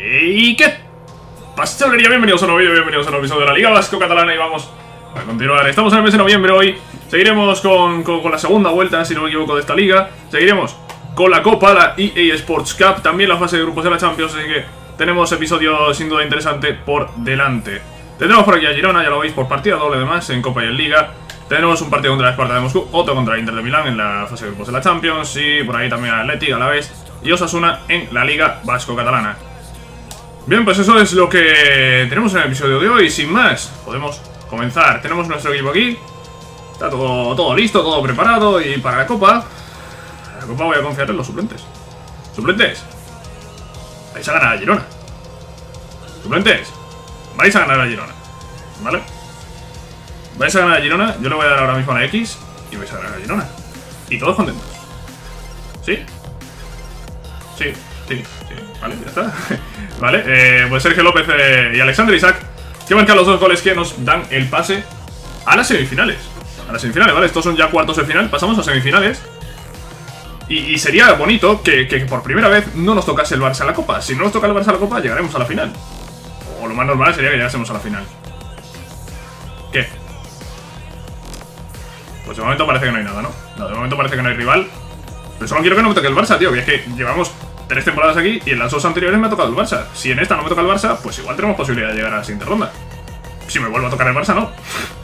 ¿Y qué pastelería? Bienvenidos a un nuevo vídeo, bienvenidos a un nuevo episodio de la Liga Vasco Catalana y vamos a continuar. Estamos en el mes de noviembre hoy, seguiremos con la segunda vuelta, si no me equivoco, de esta liga. Seguiremos con la Copa, la EA Sports Cup, también la fase de grupos de la Champions, así que tenemos episodio sin duda interesante por delante. Tendremos por aquí a Girona, ya lo veis, por partida doble además en Copa y en Liga. Tendremos un partido contra la Esparta de Moscú, otro contra el Inter de Milán en la fase de grupos de la Champions y por ahí también a Athletic, a la vez, y Osasuna en la Liga Vasco Catalana. Bien, pues eso es lo que tenemos en el episodio de hoy. Sin más, podemos comenzar. Tenemos nuestro equipo aquí. Está todo listo, todo preparado. Y para la Copa voy a confiar en los suplentes. Suplentes, vais a ganar a Girona. Suplentes, vais a ganar a Girona, ¿vale? Vais a ganar a Girona. Yo le voy a dar ahora mismo a la X y vais a ganar a Girona. Y todos contentos. ¿Sí? Sí, vale, ya está. Vale, pues Sergio López y Alexander Isaac, que marcan los dos goles que nos dan el pase a las semifinales. ¿Vale? Estos son ya cuartos de final, pasamos a semifinales. Y sería bonito que por primera vez no nos tocase el Barça a la Copa. Si no nos toca el Barça a la Copa, llegaremos a la final. O lo más normal sería que llegásemos a la final. ¿Qué? Pues de momento parece que no hay nada, ¿no? No, de momento parece que no hay rival. Pero solo quiero que no me toque el Barça, tío, que es que llevamos 3 temporadas aquí y en las 2 anteriores me ha tocado el Barça. Si en esta no me toca el Barça, pues igual tenemos posibilidad de llegar a la siguiente ronda. Si me vuelvo a tocar el Barça, no.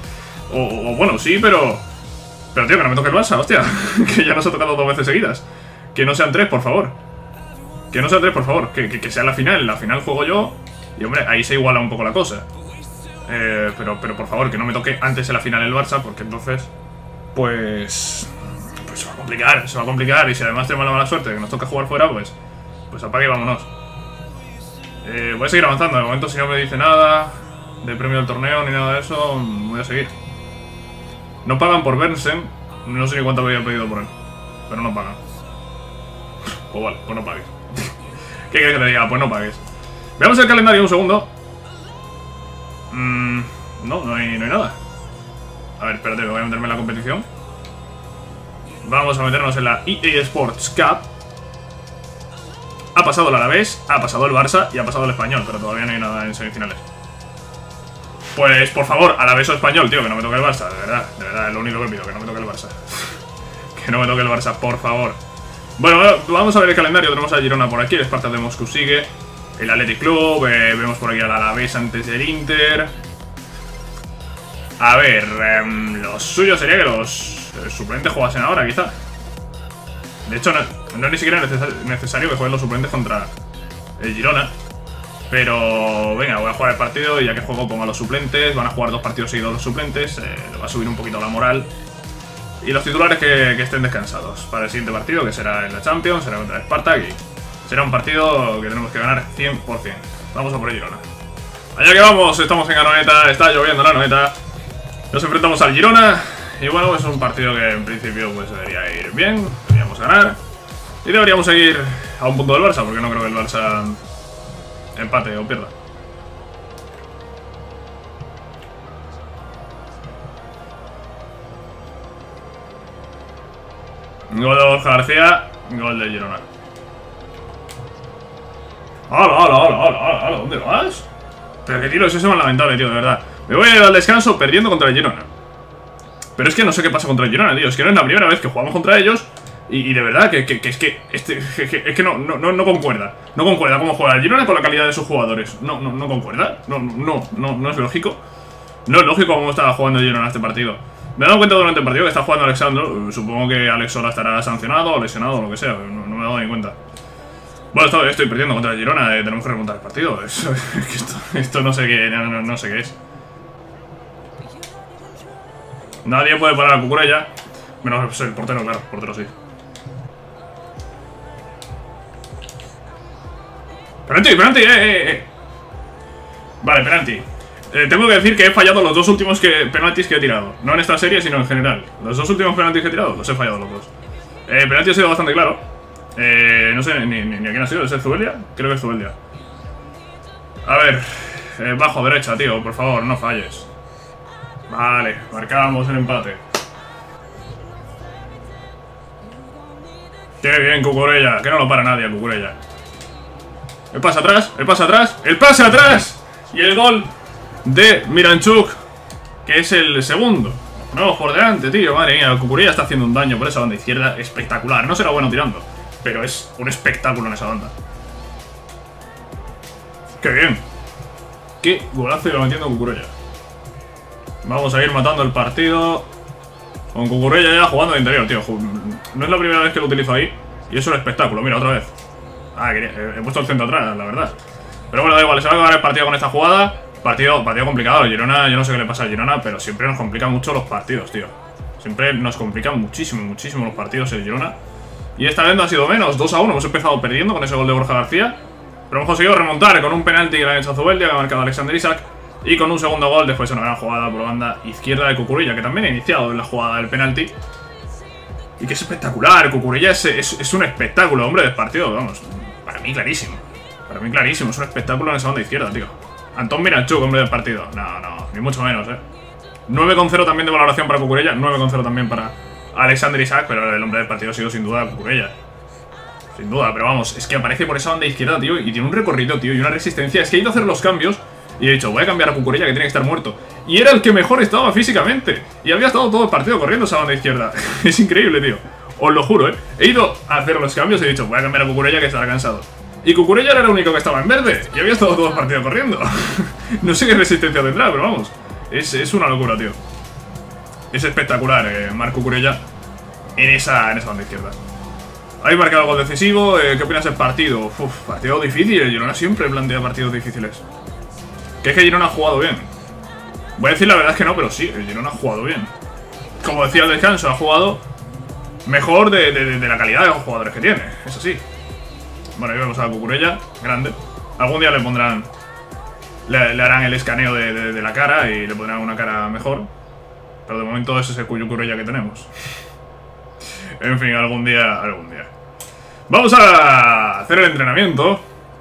O bueno, sí, pero tío, que no me toque el Barça, hostia. Que ya nos ha tocado 2 veces seguidas. Que no sean 3, por favor. Que no sean 3, por favor. Que sea la final. La final juego yo. Y hombre, ahí se iguala un poco la cosa. Pero por favor, que no me toque antes en la final el Barça, porque entonces pues se va a complicar, y si además tenemos la mala suerte de que nos toca jugar fuera, pues apague y vámonos. Voy a seguir avanzando, de momento si no me dice nada de premio del torneo ni nada de eso, voy a seguir. No pagan por Bernsen, no sé ni cuánto había pedido por él, pero no pagan. Pues vale, pues no pagues. ¿Qué quieres que te diga? Pues no pagues. Veamos el calendario un segundo. No hay nada. A ver, espérate, voy a meterme en la competición. Vamos a meternos en la EA Sports Cup. Ha pasado el Alavés, ha pasado el Barça y ha pasado el Español, pero todavía no hay nada en semifinales. Pues, por favor, Alavés o Español, tío, que no me toque el Barça, de verdad, es lo único que pido, que no me toque el Barça. Que no me toque el Barça, por favor. Bueno, vamos a ver el calendario. Tenemos a Girona por aquí, el Esparta de Moscú sigue, el Athletic Club, vemos por aquí al Alavés antes del Inter. A ver, lo suyo sería que los suplentes jugasen ahora, quizá. De hecho, no es ni siquiera necesario que jueguen los suplentes contra el Girona. Pero venga, voy a jugar el partido y ya que juego pongo a los suplentes. Van a jugar 2 partidos seguidos los suplentes, le va a subir un poquito la moral. Y los titulares que estén descansados para el siguiente partido, que será en la Champions, será contra el Spartak y será un partido que tenemos que ganar 100%. Vamos a por el Girona. Allá que vamos, estamos en Anoeta, está lloviendo en Anoeta. Nos enfrentamos al Girona. Y bueno, es un partido que en principio pues debería ir bien. Deberíamos ganar. Y deberíamos seguir a un punto del Barça, porque no creo que el Barça empate o pierda. Gol de Borja García, gol de Girona. ¡Hala! ¿Dónde vas? Pero qué tiro es ese más lamentable, tío, de verdad. Me voy a ir al descanso perdiendo contra el Girona. Pero es que no sé qué pasa contra el Girona, tío. Es que no es la primera vez que jugamos contra ellos. Y de verdad que es que no concuerda. No concuerda cómo juega el Girona con la calidad de sus jugadores. No concuerda. No es lógico. No es lógico cómo estaba jugando el Girona este partido. Me he dado cuenta durante el partido que está jugando Alexandro. Supongo que Alex Sola estará sancionado o lesionado o lo que sea. No me he dado ni cuenta. Bueno, estoy perdiendo contra el Girona. Tenemos que remontar el partido. Esto no sé qué. No sé qué es. Nadie puede parar a Cucurella. Menos el portero, claro. Portero sí. ¡Penalti! Vale, penalti. Tengo que decir que he fallado los 2 últimos penaltis que he tirado. No en esta serie, sino en general. Los 2 últimos penaltis que he tirado, los he fallado los 2. El penalti ha sido bastante claro. No sé ni a quién ha sido. ¿Es el Zubelia? Creo que es Zubelia. A ver. Bajo derecha, tío. Por favor, no falles. Vale, marcamos el empate. Qué bien, Cucurella. Que no lo para nadie, Cucurella. El pase atrás, el pase atrás, el pase atrás. Y el gol de Miranchuk, que es el segundo. No, por delante, tío, madre mía. El Cucurella está haciendo un daño por esa banda izquierda espectacular. No será bueno tirando, pero es un espectáculo en esa banda. ¡Qué bien! ¡Qué golazo iba metiendo Cucurella! Vamos a ir matando el partido con Cucurella ya jugando de interior, tío. No es la primera vez que lo utilizo ahí. Y eso es un espectáculo, mira, otra vez. Ah, he puesto el centro atrás, la verdad. Pero bueno, da igual, se va a acabar el partido con esta jugada. Partido complicado, Girona, yo no sé qué le pasa a Girona, pero siempre nos complican mucho los partidos, tío. Siempre nos complican muchísimo, muchísimo los partidos el Girona. Y esta vez no ha sido menos, 2-1, hemos empezado perdiendo con ese gol de Borja García. Pero hemos conseguido remontar con un penalti que le ha hecho Zubeldia, que ha marcado Alexander Isak. Y con un segundo gol, después de una gran jugada por banda izquierda de Cucurella, que también ha iniciado en la jugada del penalti. Y que es espectacular, Cucurella es un espectáculo, hombre, de partido, vamos. Para mí clarísimo, es un espectáculo en esa banda izquierda, tío. Antón Miranchuk, hombre del partido. No, ni mucho menos, 9,0 también de valoración para Cucurella, 9,0 también para Alexander Isak, pero el hombre del partido ha sido sin duda Cucurella. Sin duda, pero vamos, es que aparece por esa banda izquierda, tío, y tiene un recorrido, tío, y una resistencia. Es que he ido a hacer los cambios y he dicho, voy a cambiar a Cucurella, que tiene que estar muerto. Y era el que mejor estaba físicamente. Y había estado todo el partido corriendo esa banda izquierda. Es increíble, tío. Os lo juro, He ido a hacer los cambios y he dicho, voy a cambiar a Cucurella, que estará cansado. Y Cucurella era el único que estaba en verde. Y había estado todo el partido corriendo. No sé qué resistencia tendrá, pero vamos. Es una locura, tío. Es espectacular, Marc Cucurella en esa banda izquierda. Habéis marcado gol decisivo. ¿Qué opinas del partido? Partido difícil. Girona siempre plantea partidos difíciles. Que es que Girona ha jugado bien. Voy a decir la verdad es que no, pero sí, el Girona ha jugado bien. Como decía al descanso, ha jugado mejor de la calidad de los jugadores que tiene. Eso sí. Bueno, ahí vemos a Cucurella, grande. Algún día le pondrán... Le harán el escaneo de la cara y le pondrán una cara mejor. Pero de momento ese es el Cucurella que tenemos. En fin, algún día. Vamos a hacer el entrenamiento.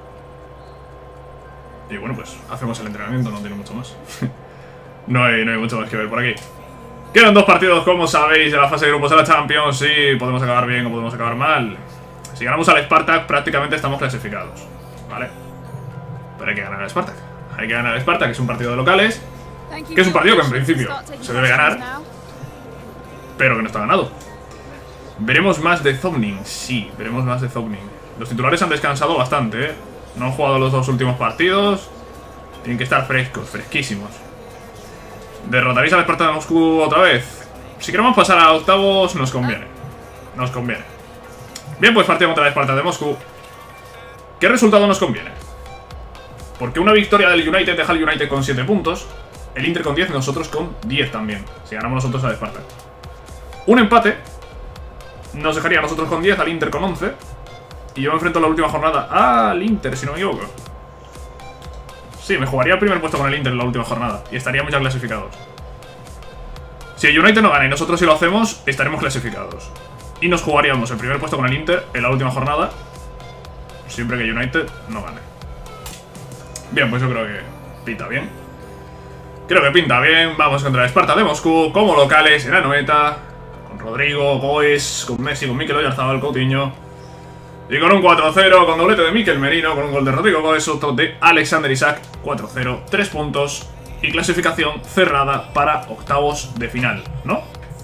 Y bueno, pues hacemos el entrenamiento, no tiene mucho más. No hay mucho más que ver por aquí. Quedan 2 partidos, como sabéis, de la fase de grupos de la Champions. Sí, podemos acabar bien o podemos acabar mal. Si ganamos al Spartak, prácticamente estamos clasificados, ¿vale? Pero hay que ganar al Spartak. Hay que ganar al Spartak, que es un partido de locales. Que es un partido que en principio se debe ganar, pero que no está ganado. Veremos más de Zobnin, sí, veremos más de Zobnin. Los titulares han descansado bastante, No han jugado los 2 últimos partidos. Tienen que estar frescos, fresquísimos. ¿Derrotaréis al Spartak de Moscú otra vez? Si queremos pasar a octavos, nos conviene. Nos conviene. Bien, pues partido contra el Spartak de Moscú. ¿Qué resultado nos conviene? Porque una victoria del United deja al United con 7 puntos, el Inter con 10 y nosotros con 10 también, si ganamos nosotros al Spartak. Un empate nos dejaría a nosotros con 10, al Inter con 11. Y yo me enfrento en la última jornada al Inter, si no me equivoco. Sí, me jugaría el primer puesto con el Inter en la última jornada y estaríamos ya clasificados. Si el United no gana y nosotros sí lo hacemos, estaremos clasificados. Y nos jugaríamos el primer puesto con el Inter en la última jornada, siempre que United no gane. Bien, pues yo creo que pinta bien. Creo que pinta bien. Vamos contra el Spartak de Moscú como locales en la Anoeta, con Rodrigo, Goes, con Messi, con Mikel Oyarzabal, Coutinho. Y con un 4-0, con doblete de Mikel Merino, con un gol de Rodrigo Goes, otro de Alexander Isak. 4-0, 3 puntos y clasificación cerrada para octavos de final, ¿no?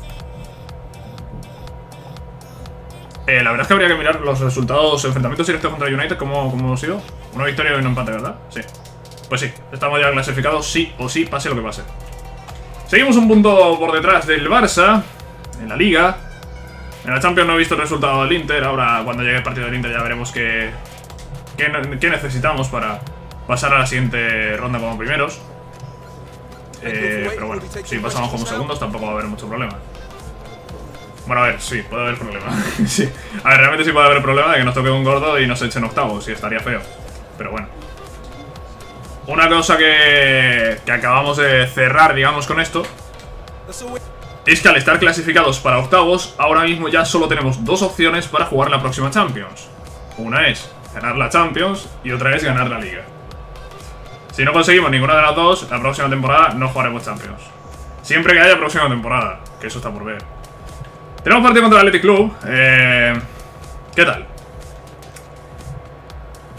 La verdad es que habría que mirar los resultados, enfrentamientos directos contra United, ¿cómo ha sido? Una victoria y un empate, ¿verdad? Sí. Pues sí, estamos ya clasificados, sí o sí, pase lo que pase. Seguimos un punto por detrás del Barça en la Liga. En la Champions no he visto el resultado del Inter. Ahora, cuando llegue el partido del Inter, ya veremos qué necesitamos para pasar a la siguiente ronda como primeros. Pero bueno, si pasamos como segundos, tampoco va a haber mucho problema. Bueno, a ver, sí, puede haber problema. Sí. A ver, realmente sí puede haber problema de que nos toque un gordo y nos echen octavos, y estaría feo. Pero bueno. Una cosa que acabamos de cerrar, digamos, con esto, es que al estar clasificados para octavos, ahora mismo ya solo tenemos 2 opciones para jugar la próxima Champions. Una es ganar la Champions y otra es ganar la Liga. Si no conseguimos ninguna de las dos, la próxima temporada no jugaremos Champions. Siempre que haya próxima temporada, que eso está por ver. Tenemos partido contra el Athletic Club. ¿Qué tal?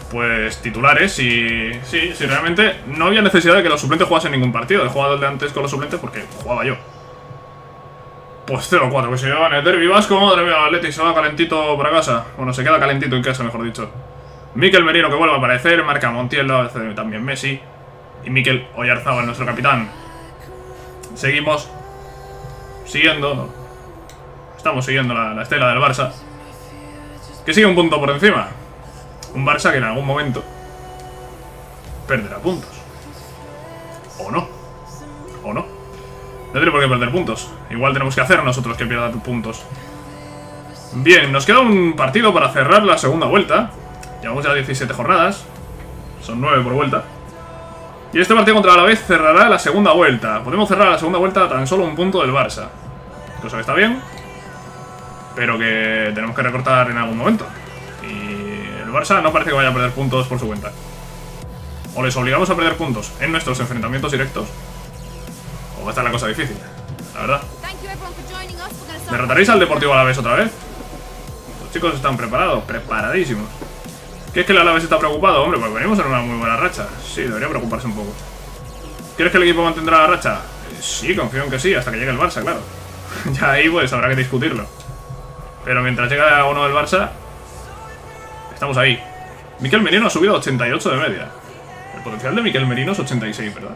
pues titulares y sí, realmente no había necesidad de que los suplentes jugasen ningún partido. He jugado el de antes con los suplentes porque jugaba yo. Pues 0-4, que se lleva en el derbi vasco. Madre mía, el Atleti se va calentito para casa. Bueno, se queda calentito en casa, mejor dicho. Mikel Merino, que vuelve a aparecer, marca Montiel, también Messi. Y Mikel Oyarzábal, nuestro capitán. Seguimos siguiendo. Estamos siguiendo la estela del Barça, que sigue un punto por encima. Un Barça que en algún momento perderá puntos. O no. O no. No tiene por qué perder puntos. Igual tenemos que hacer nosotros que pierda puntos. Bien, nos queda un partido para cerrar la segunda vuelta. Llevamos ya 17 jornadas. Son 9 por vuelta. Y este partido contra el Alavés cerrará la segunda vuelta. Podemos cerrar la segunda vuelta a tan solo un punto del Barça. Cosa que está bien, pero que tenemos que recortar en algún momento. Y el Barça no parece que vaya a perder puntos por su cuenta. O les obligamos a perder puntos en nuestros enfrentamientos directos, o va a estar la cosa difícil, la verdad. ¿Derrotaréis al Deportivo Alavés otra vez? Los chicos están preparados, preparadísimos. ¿Qué es que el Alavés está preocupado? Hombre, pues venimos en una muy buena racha. Sí, debería preocuparse un poco. ¿Quieres que el equipo mantendrá la racha? Sí, confío en que sí, hasta que llegue el Barça, claro. Ya ahí pues habrá que discutirlo. Pero mientras llega uno del Barça, estamos ahí. Mikel Merino ha subido a 88 de media. El potencial de Mikel Merino es 86, ¿verdad?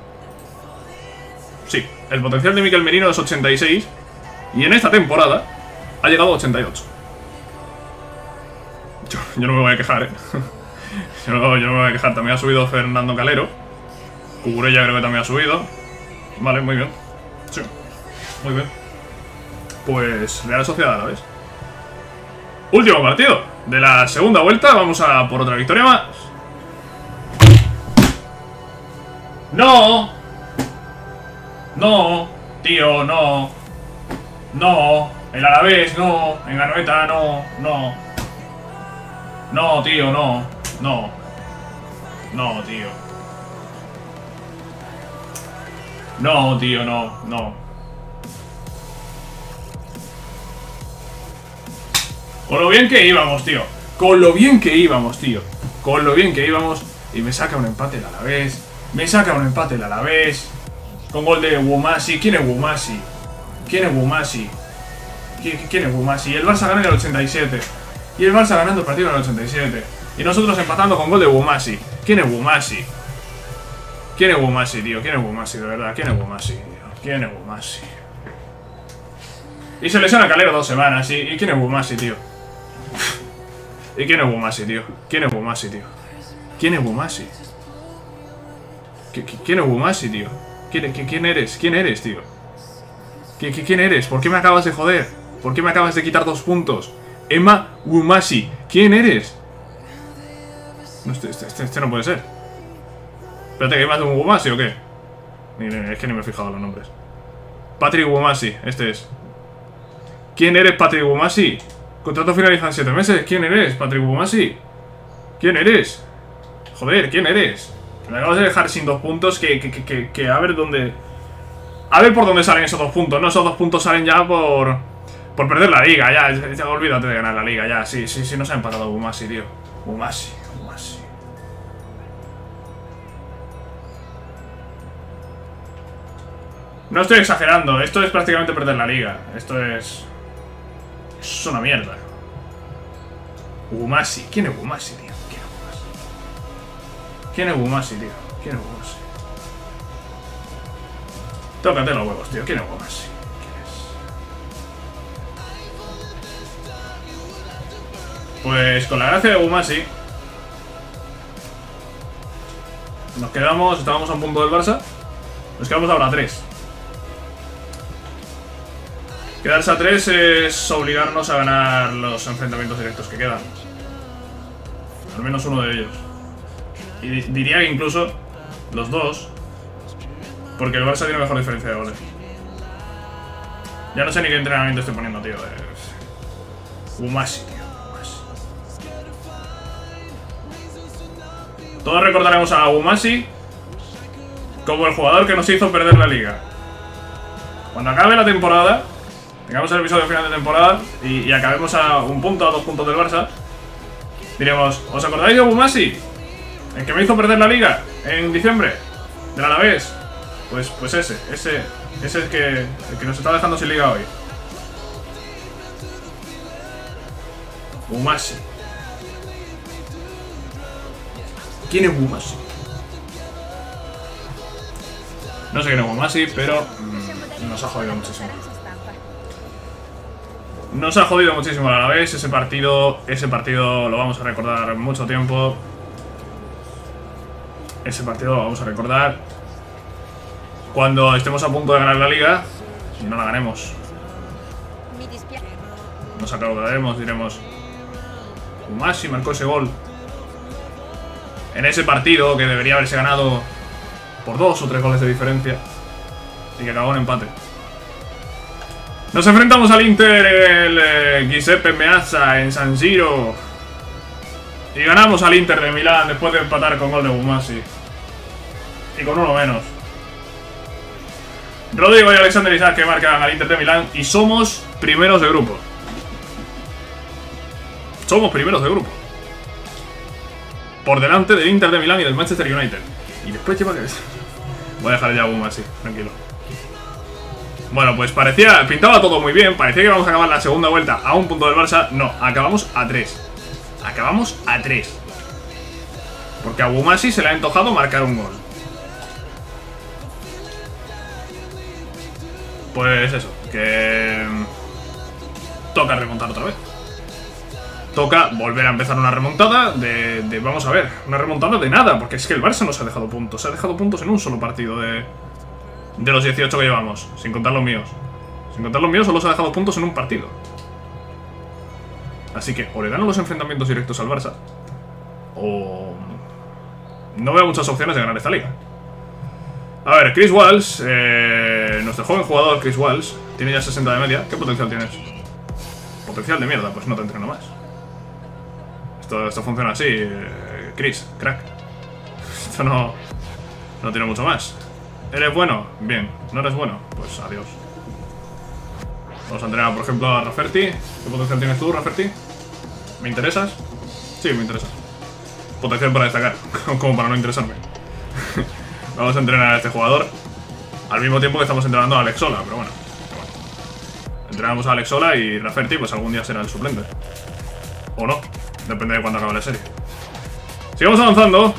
Sí, el potencial de Mikel Merino es 86. Y en esta temporada ha llegado a 88. Yo no me voy a quejar, yo no me voy a quejar. También ha subido Fernando Calero. Cucurella creo que también ha subido. Vale, muy bien. Sí, muy bien. Pues Real Sociedad a la vez. Último partido de la segunda vuelta. Vamos a por otra victoria más. ¡No! No, tío, no. No, el Alavés, no. En Garoeta, no, no. No, tío, no. No. No, tío. No, tío, no, no. Con lo bien que íbamos, tío. Con lo bien que íbamos, tío. Con lo bien que íbamos. Y me saca un empate el Alavés. Me saca un empate el Alavés. Con gol de Wumasi. ¿Quién es Wumasi? ¿Quién es Wumasi? ¿Quién es Wumasi? Y el Barça gana en el 87. Y el Barça ganando el partido en el 87. Y nosotros empatando con gol de Wumasi. ¿Quién es Wumasi? ¿Quién es Wumasi, tío? ¿Quién es Wumasi, de verdad? ¿Quién es Wumasi, tío? ¿Quién es Wumasi? Y se lesiona Calero 2 semanas. ¿Y quién es Wumasi, tío? ¿Y quién es Wumasi, tío? ¿Quién es Wumasi, tío? ¿Quién es Wumasi? ¿Quién es Wumasi, tío? ¿Quién eres? ¿Quién eres, tío? ¿Quién eres? ¿Por qué me acabas de joder? ¿Por qué me acabas de quitar 2 puntos? Emma Wumasi. ¿Quién eres? No, este no puede ser. Espérate, ¿que hay más de un Wumasi o qué? Es que ni me he fijado en los nombres. Patrick Wumasi, este es. ¿Quién eres, Patrick Wumasi? Contrato finaliza en 7 meses. ¿Quién eres, Patrick Wumasi? ¿Quién eres? Joder, ¿quién eres? Me acabas de dejar sin 2 puntos que a ver dónde... A ver por dónde salen esos 2 puntos. No, esos 2 puntos salen ya por perder la liga. Ya, olvídate de ganar la liga. Ya, sí, no se ha empatado Wumasi, tío. Wumasi. No estoy exagerando. Esto es prácticamente perder la liga. Esto es... Eso es una mierda. Wumasi. ¿Quién es Wumasi, tío? ¿Quién es Wumasi, tío? ¿Quién es Wumasi? Tócate los huevos, tío. ¿Quién es Wumasi? ¿Quién es? Pues con la gracia de Wumasi nos quedamos... Estábamos a un punto del Barça. Nos quedamos ahora a 3. Quedarse a 3 es obligarnos a ganar los enfrentamientos directos que quedan. Al menos uno de ellos. Y diría que incluso los 2. Porque el Barça tiene mejor diferencia de goles. Ya no sé ni qué entrenamiento estoy poniendo, tío. Wumasi, tío. Wumasi. Todos recordaremos a Wumasi como el jugador que nos hizo perder la liga. Cuando acabe la temporada, tengamos el episodio final de temporada y acabemos a 1 punto, a 2 puntos del Barça, Diremos, ¿os acordáis de Bumasi? El que me hizo perder la liga en diciembre, del Alavés. Pues ese es el que nos está dejando sin liga hoy. Bumasi. ¿Quién es Bumasi? No sé quién es Bumasi, pero nos ha jodido muchísimo. Nos ha jodido muchísimo a la vez. Ese partido lo vamos a recordar mucho tiempo. Ese partido lo vamos a recordar cuando estemos a punto de ganar la liga y no la ganemos. Nos acordaremos, diremos, Bumasi marcó ese gol en ese partido que debería haberse ganado por 2 o 3 goles de diferencia y que acabó en empate. Nos enfrentamos al Inter, el Giuseppe Meazza en San Siro, y ganamos al Inter de Milán después de empatar con gol de Bumasi y con uno menos. Rodrigo y Alexander Isak que marcan al Inter de Milán y somos primeros de grupo. Somos primeros de grupo. Por delante del Inter de Milán y del Manchester United. Y después lleva que... Voy a dejar ya a Bumasi, tranquilo. Bueno, pues pintaba todo muy bien. Parecía que íbamos a acabar la segunda vuelta a un punto del Barça. No, acabamos a 3. Acabamos a 3. Porque a Bumasi se le ha antojado marcar un gol. Pues eso, que... toca remontar otra vez. Toca volver a empezar una remontada vamos a ver, una remontada de nada. Porque es que el Barça no se ha dejado puntos. Se ha dejado puntos en un solo partido de los 18 que llevamos, sin contar los míos. Sin contar los míos solo se ha dejado puntos en un partido. Así que o le gano los enfrentamientos directos al Barça, o no veo muchas opciones de ganar esta liga. A ver, Chris Walsh, nuestro joven jugador Chris Walsh, tiene ya 60 de media. ¿Qué potencial tienes? Potencial de mierda, pues no te entreno más. Esto funciona así, Chris, crack. Esto no tiene mucho más. ¿Eres bueno? Bien. ¿No eres bueno? Pues adiós. Vamos a entrenar, por ejemplo, a Rafferty. ¿Qué potencial tienes tú, Rafferty? ¿Me interesas? Sí, me interesas. Potencial para destacar, como para no interesarme. Vamos a entrenar a este jugador al mismo tiempo que estamos entrenando a Alex Sola, pero bueno. Entrenamos a Alex Sola y Rafferty pues algún día será el suplente. O no, depende de cuándo acabe la serie. Sigamos avanzando.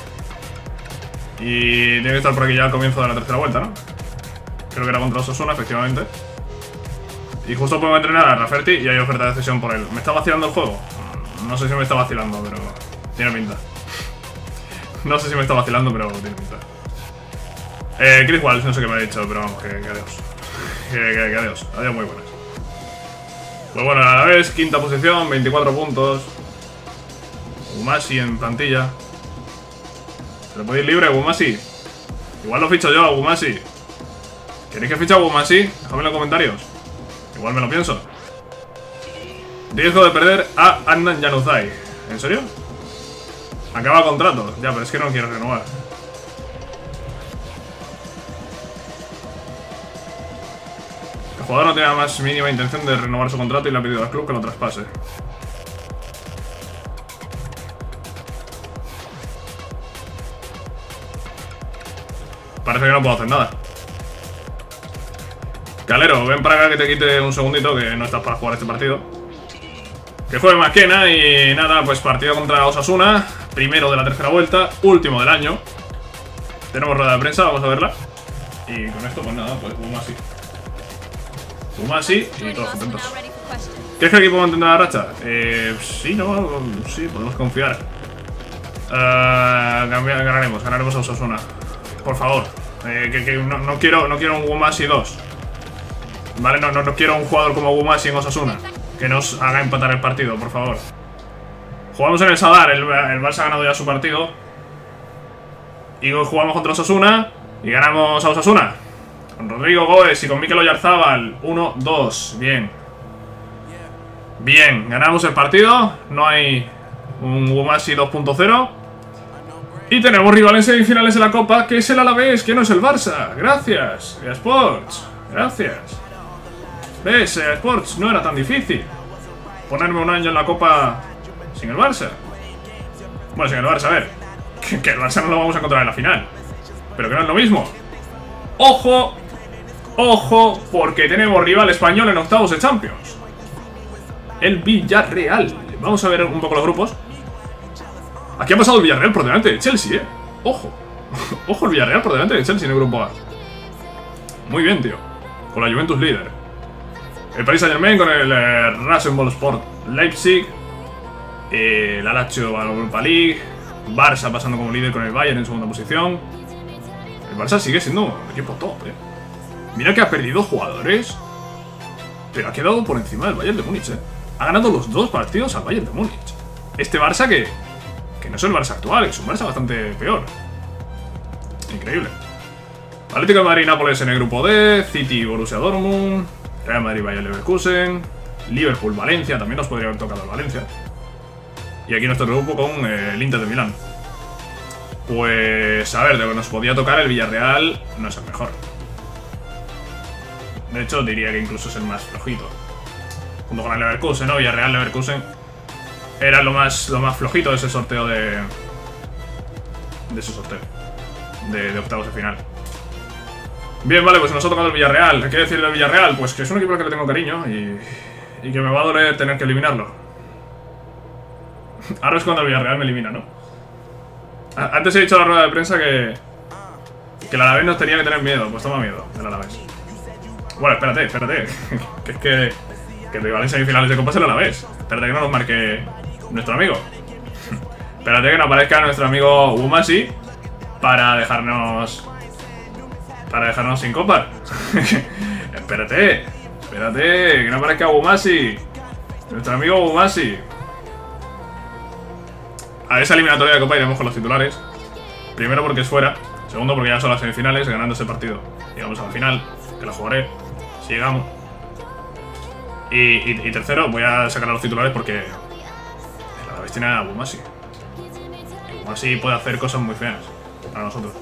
Y tiene que estar por aquí ya al comienzo de la tercera vuelta, ¿no? Creo que era contra Osasuna, efectivamente. Y justo puedo entrenar a Rafferty y hay oferta de cesión por él. ¿Me está vacilando el juego? No sé si me está vacilando, pero tiene pinta. No sé si me está vacilando, pero tiene pinta. Chris Walsh, no sé qué me ha dicho, pero vamos, que adiós. Que adiós. Adiós, muy buenas. Pues bueno, a la vez, quinta posición, 24 puntos. Bumasi en plantilla. ¿Se lo podéis libre, Bumasi? Igual lo ficho yo, Bumasi. ¿Queréis que fiche a Bumasi? Dejadme en los comentarios. Igual me lo pienso. Riesgo de perder a Adnan Januzaj. ¿En serio? Acaba contrato. Ya, pero es que no quiero renovar. El jugador no tiene la más mínima intención de renovar su contrato y le ha pedido al club que lo traspase. Parece que no puedo hacer nada. Calero, ven para acá que te quite un segundito, que no estás para jugar este partido. Que juegue Maquena y nada, pues partido contra Osasuna. Primero de la tercera vuelta, último del año. Tenemos rueda de prensa, vamos a verla. Y con esto, pues nada, pues Bumasi. Bumasi y todos contentos. ¿Crees que el equipo va a mantener la racha? Sí, no, sí, podemos confiar. Ganaremos a Osasuna. Por favor, no quiero un Bumasi 2. Vale, no quiero un jugador como Bumasi en Osasuna que nos haga empatar el partido, por favor. Jugamos en el Sadar, el Barça ha ganado ya su partido. Y jugamos contra Osasuna y ganamos a Osasuna. Con Rodrigo Goes y con Mikel Oyarzábal. 1-2, bien. Bien, ganamos el partido. No hay un Bumasi 2.0. Y tenemos rival en semifinales de la Copa, que es el Alavés, que no es el Barça. Gracias, EA Sports. Gracias. ¿Ves? EA Sports no era tan difícil ponerme un año en la Copa sin el Barça. Bueno, si el Barça, a ver, que el Barça no lo vamos a encontrar en la final, pero que no es lo mismo. ¡Ojo! ¡Ojo! Porque tenemos rival español en octavos de Champions. El Villarreal. Vamos a ver un poco los grupos. Aquí ha pasado el Villarreal por delante de Chelsea, ¡Ojo! ¡Ojo el Villarreal por delante de Chelsea en el grupo A! Muy bien, tío. Con la Juventus líder. El Paris Saint-Germain con el Rasenballsport Leipzig. La Lazio a la Europa League. Barça pasando como líder con el Bayern en segunda posición. El Barça sigue siendo un equipo top, Mira que ha perdido jugadores, pero ha quedado por encima del Bayern de Múnich, Ha ganado los 2 partidos al Bayern de Múnich. Este Barça que no es el Barça actual, es un Barça bastante peor. Increíble. Atlético de Madrid, Nápoles en el grupo D. City, Borussia Dortmund. Real Madrid, Bayern Leverkusen. Liverpool, Valencia. También nos podría haber tocado el Valencia. Y aquí nuestro grupo con el Inter de Milán. Pues, a ver, de lo que nos podía tocar el Villarreal no es el mejor. De hecho, diría que incluso es el más flojito. Junto con el Leverkusen, ¿no? Villarreal, Leverkusen. Era lo más flojito de ese sorteo de octavos de final. Bien, vale, pues nos ha tocado el Villarreal. ¿Qué decir del Villarreal? Pues que es un equipo al que le tengo cariño y que me va a doler tener que eliminarlo. Ahora es cuando el Villarreal me elimina, ¿no? Antes he dicho en la rueda de prensa que el Alavés nos tenía que tener miedo. Pues toma miedo, el Alavés. Bueno, espérate. Que es que el rival en semifinales de Copa es el Alavés. Espérate que no nos marque nuestro amigo. Espérate que no aparezca nuestro amigo Umasi para dejarnos sin Copa. Espérate, que no aparezca Umasi. Nuestro amigo Umasi. A esa eliminatoria de Copa iremos con los titulares. Primero porque es fuera. Segundo porque ya son las semifinales, ganando ese partido llegamos a la final, que la jugaré si llegamos. Y tercero, voy a sacar a los titulares porque el Alavés tiene a Umasi. Y Umasi puede hacer cosas muy feas para nosotros.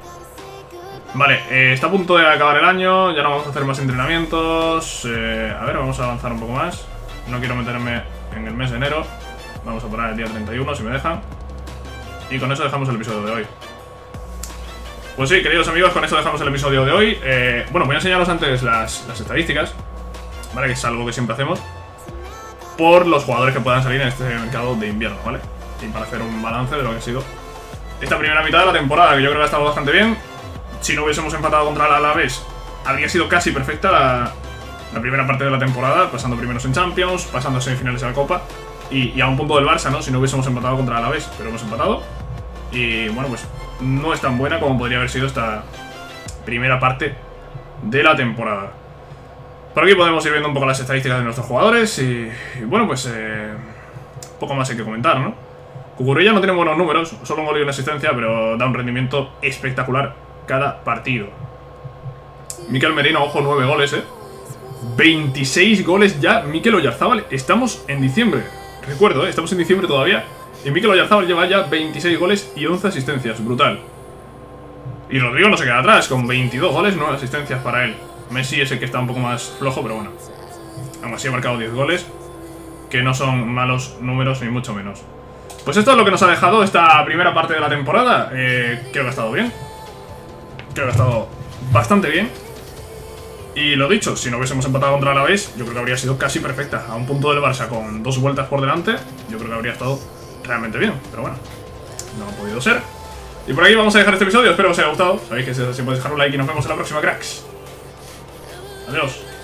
Vale, está a punto de acabar el año. Ya no vamos a hacer más entrenamientos. A ver, vamos a avanzar un poco más. No quiero meterme en el mes de enero. Vamos a poner el día 31 si me dejan. Y con eso dejamos el episodio de hoy. Pues sí, queridos amigos, con eso dejamos el episodio de hoy. Bueno, voy a enseñaros antes las estadísticas, ¿vale? Que es algo que siempre hacemos, por los jugadores que puedan salir en este mercado de invierno, ¿vale? Y para hacer un balance de lo que ha sido esta primera mitad de la temporada, que yo creo que ha estado bastante bien. Si no hubiésemos empatado contra el Alavés, habría sido casi perfecta la primera parte de la temporada, pasando primeros en Champions, pasando a semifinales de la Copa y a un punto del Barça, ¿no? Si no hubiésemos empatado contra el Alavés, pero hemos empatado. Y bueno, pues no es tan buena como podría haber sido esta primera parte de la temporada. Por aquí podemos ir viendo un poco las estadísticas de nuestros jugadores y bueno, pues poco más hay que comentar, ¿no? Cucurella no tiene buenos números, solo un gol y una asistencia, pero da un rendimiento espectacular cada partido. Mikel Merino, ojo, 9 goles, 26 goles ya. Mikel Oyarzábal, estamos en diciembre. Recuerdo, estamos en diciembre todavía. Y Mikel Oyarzábal lleva ya 26 goles y 11 asistencias, brutal. Y Rodrigo no se queda atrás, con 22 goles, 9 asistencias para él. Messi es el que está un poco más flojo, pero bueno. Aún así ha marcado 10 goles, que no son malos números, ni mucho menos. Pues esto es lo que nos ha dejado esta primera parte de la temporada. Creo que ha estado bien. Creo que ha estado bastante bien. Y lo dicho, si no hubiésemos empatado contra el Alavés, yo creo que habría sido casi perfecta. A un punto del Barça con 2 vueltas por delante, yo creo que habría estado realmente bien. Pero bueno, no ha podido ser. Y por aquí vamos a dejar este episodio. Espero que os haya gustado. Sabéis que si podéis dejar un like y nos vemos en la próxima, cracks. Adiós.